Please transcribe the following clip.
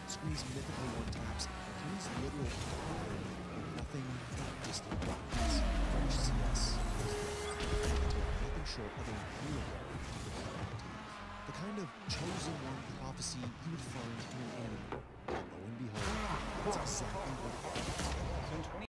Scream's mythical one-taps, Kenny's literal power, nothing but distant darkness. French CS was nothing short of a hero to the planet. The kind of chosen one prophecy you would find in an anime. And lo and behold, that's exactly what